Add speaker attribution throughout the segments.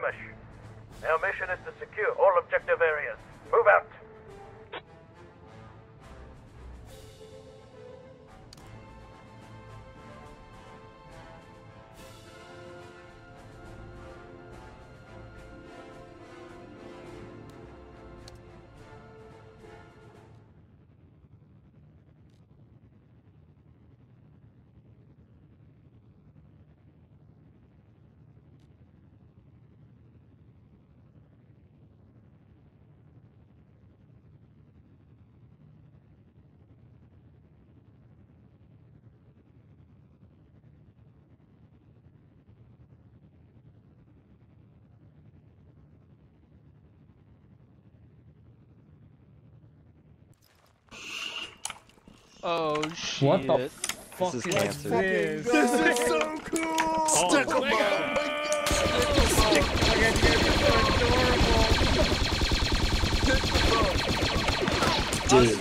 Speaker 1: skirmish. Our mission is to secure all objective areas. Move out.
Speaker 2: Oh shit.
Speaker 3: What the fuck
Speaker 4: This is
Speaker 3: is
Speaker 4: cancer.
Speaker 3: this?
Speaker 5: This is so cool! Stick 'em up!
Speaker 4: Dude.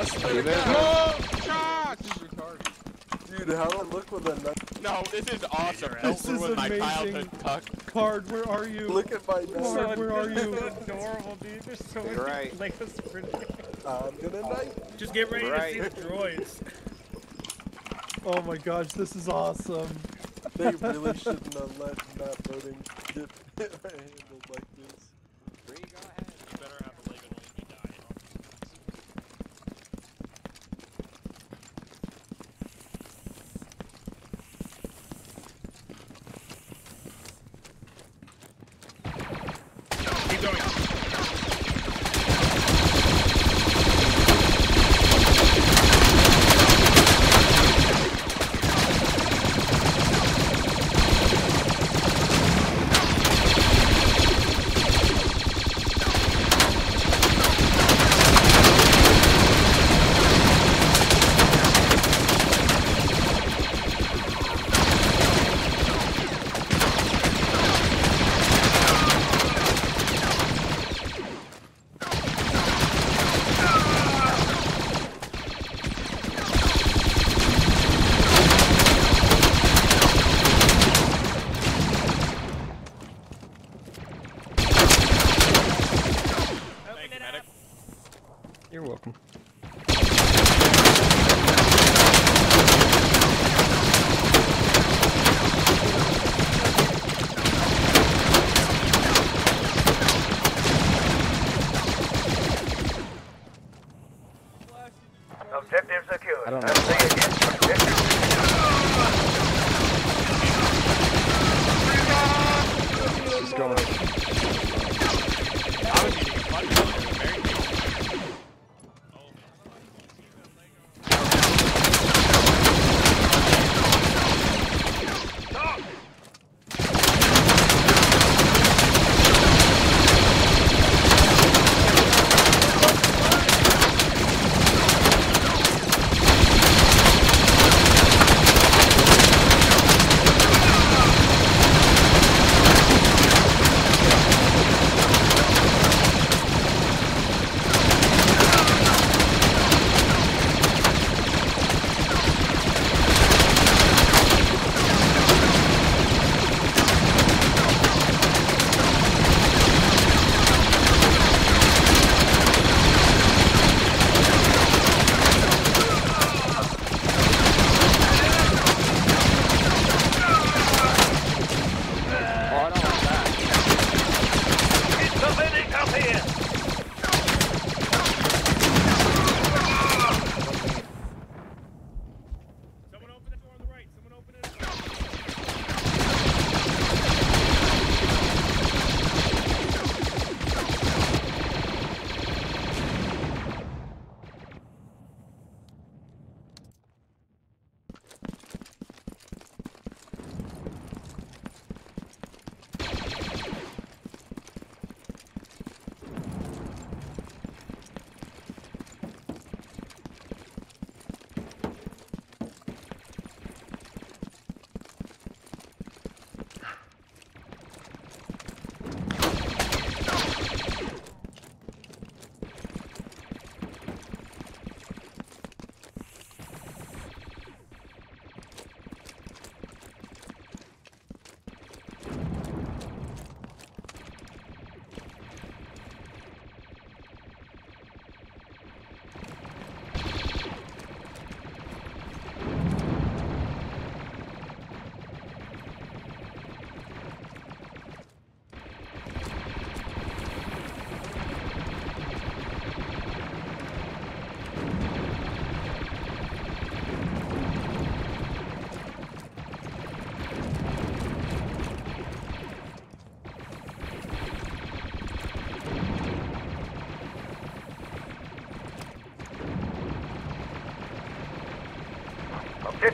Speaker 5: Dude, how do I look with a knife?
Speaker 6: No, this is awesome.
Speaker 3: This
Speaker 6: Don't
Speaker 3: is
Speaker 6: ruin my
Speaker 3: amazing.
Speaker 6: childhood tuck.
Speaker 3: Card, where are you?
Speaker 5: Look at my knife.
Speaker 3: Card, where are you?
Speaker 7: Adorable, dude. There's so many
Speaker 4: right.
Speaker 7: Lego sprinters.
Speaker 5: I'm gonna knife.
Speaker 7: Just get ready
Speaker 4: Right.
Speaker 7: to see the droids.
Speaker 3: Oh my gosh, this is awesome.
Speaker 5: They really shouldn't have let not voting get handled like this.
Speaker 6: You better have a Lego when you die.
Speaker 7: Keep going.
Speaker 6: Thank you, medic.
Speaker 3: You're welcome.
Speaker 1: Objective secured.
Speaker 4: I don't know.
Speaker 1: I'll say again. Objective
Speaker 4: She's going.
Speaker 6: I was eating a bunch of them. Very tasty. Oh,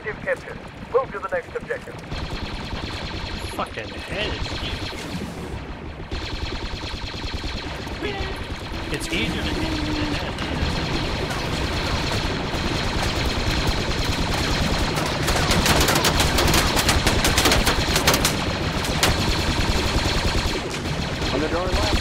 Speaker 1: Objective captured. Move to the next objective.
Speaker 2: Fucking head. It's easier to hit than the head.
Speaker 4: On the door left.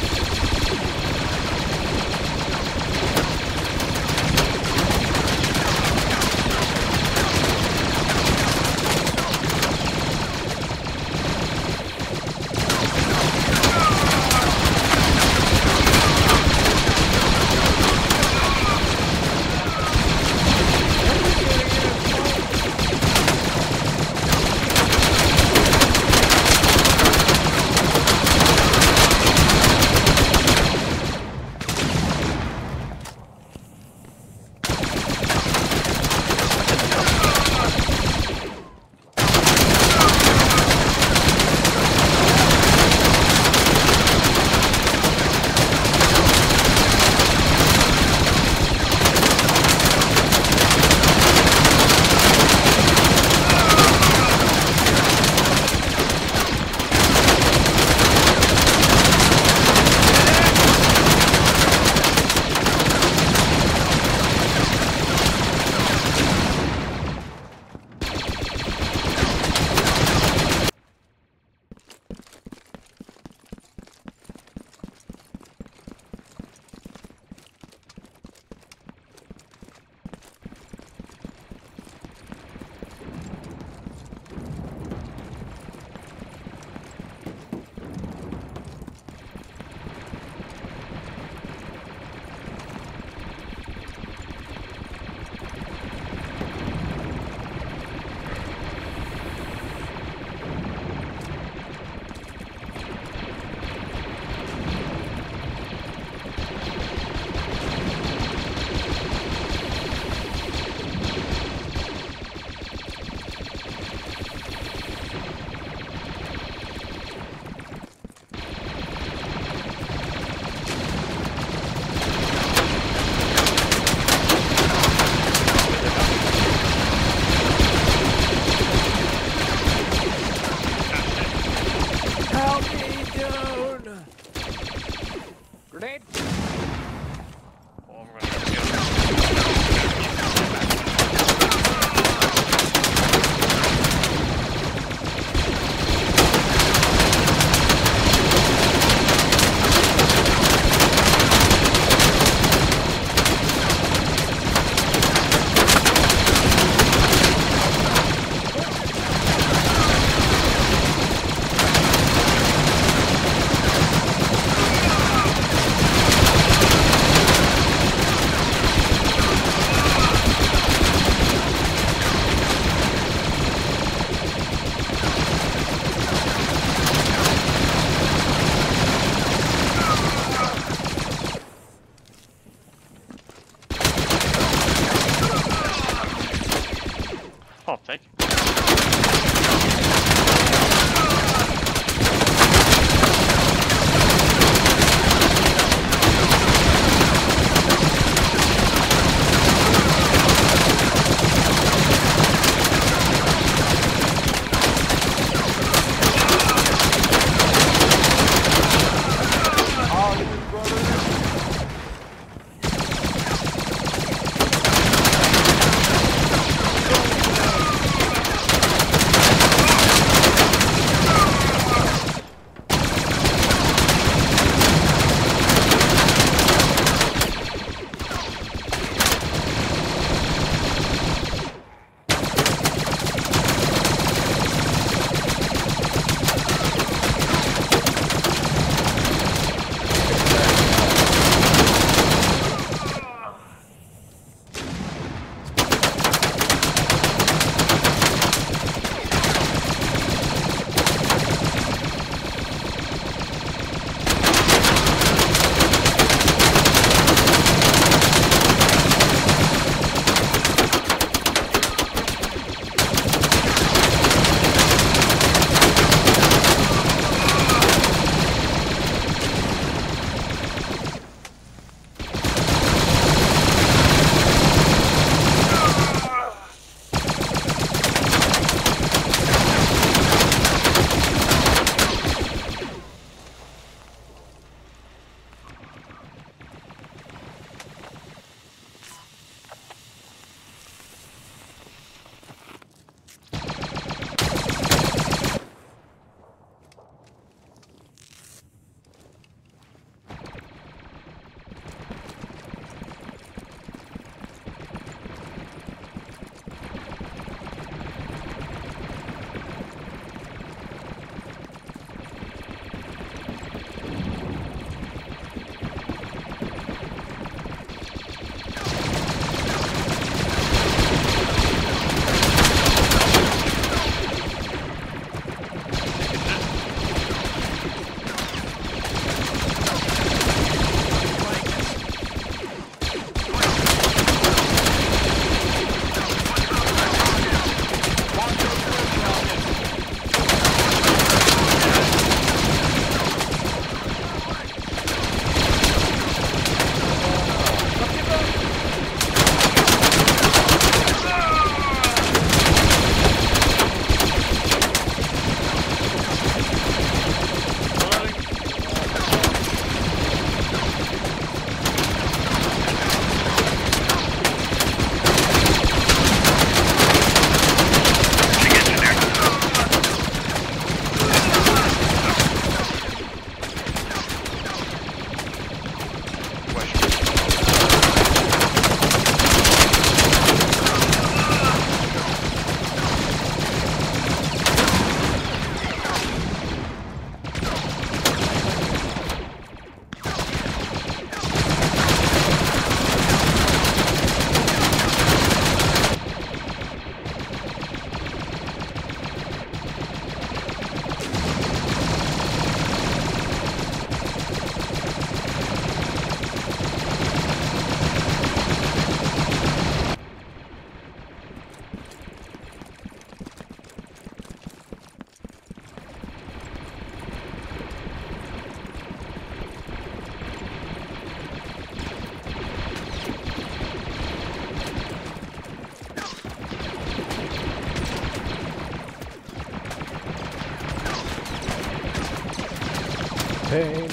Speaker 3: pain.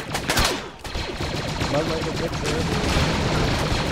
Speaker 3: Love like a victor.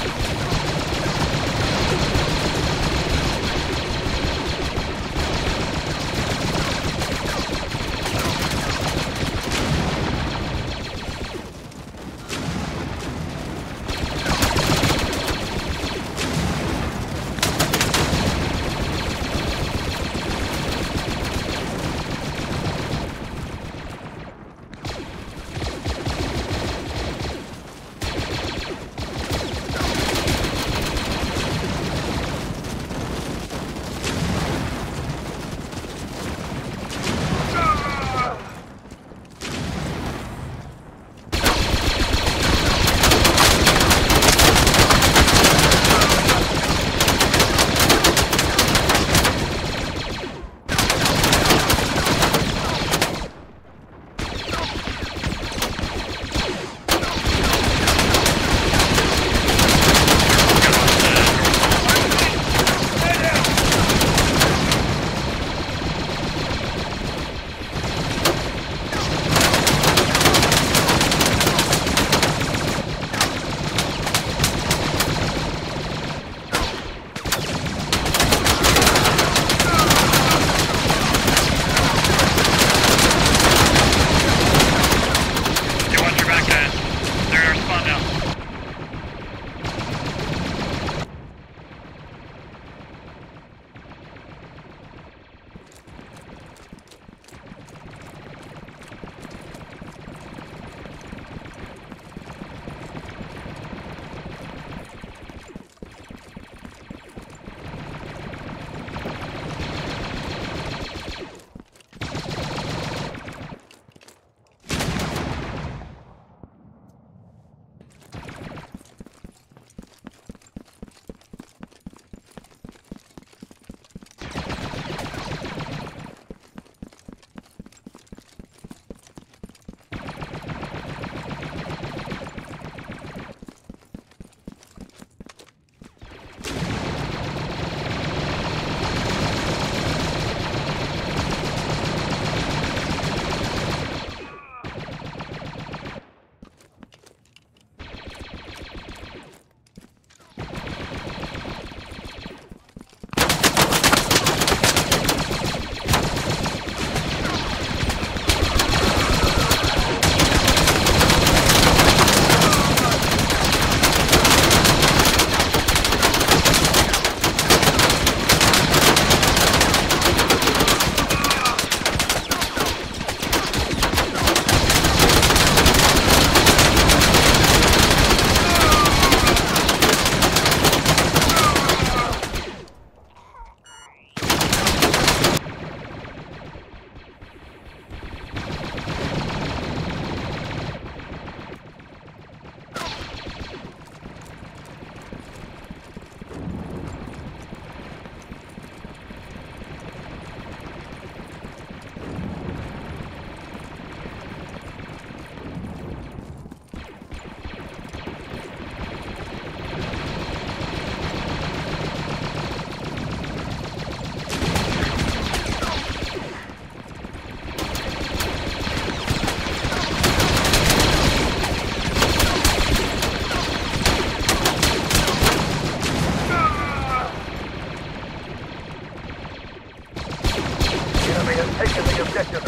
Speaker 1: taken the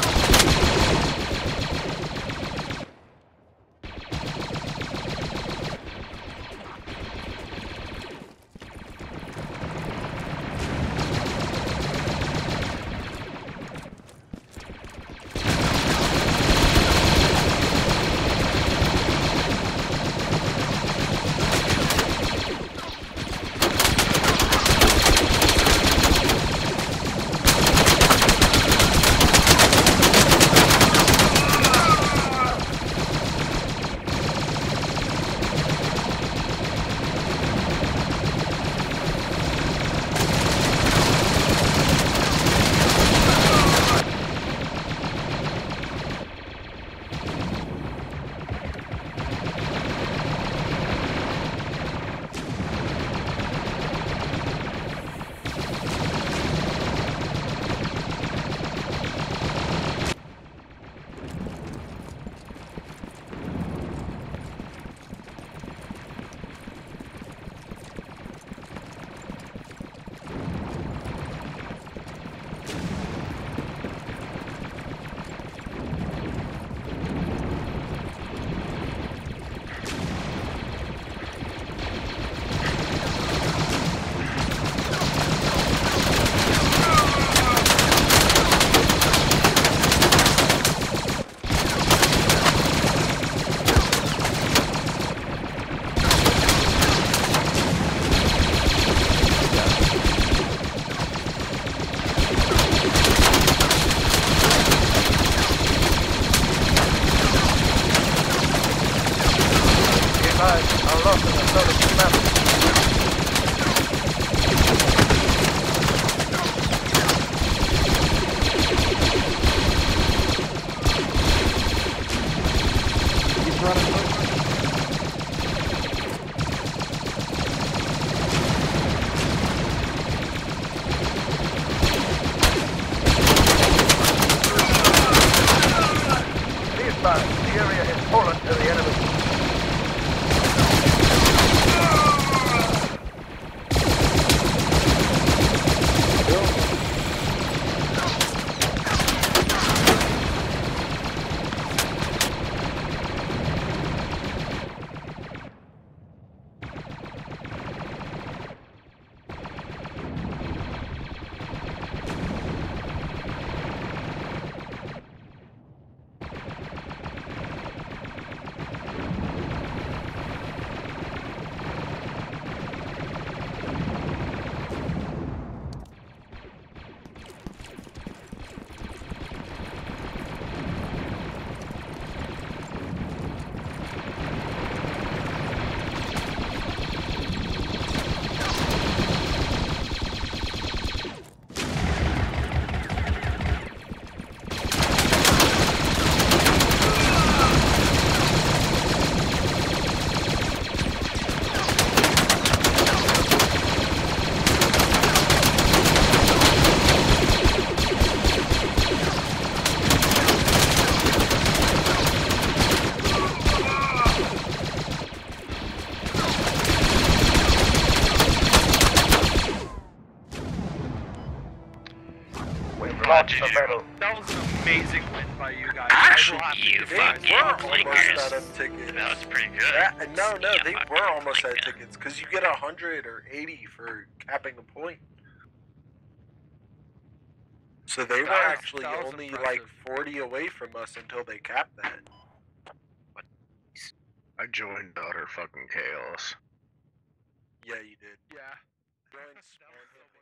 Speaker 1: objective. crossing a noticeable map.
Speaker 4: He's running.
Speaker 1: Be advised, the area is fallen to the enemy. Lots of metal.
Speaker 8: That was an amazing win by you guys.
Speaker 9: Actually, you
Speaker 5: They
Speaker 9: fucking
Speaker 5: were almost
Speaker 9: blinkers.
Speaker 5: out of tickets.
Speaker 9: That was pretty good.
Speaker 5: No,
Speaker 9: You
Speaker 5: they
Speaker 9: fucking
Speaker 5: were almost out of
Speaker 9: blinker.
Speaker 5: tickets because you get 100 or 80 for capping a point. So they were
Speaker 8: That was-
Speaker 5: actually
Speaker 8: that was
Speaker 5: only
Speaker 8: impressive.
Speaker 5: like 40 away from us until they capped that.
Speaker 10: I joined utter fucking chaos.
Speaker 5: Yeah, you did.
Speaker 8: Yeah.
Speaker 5: Join spawn hit.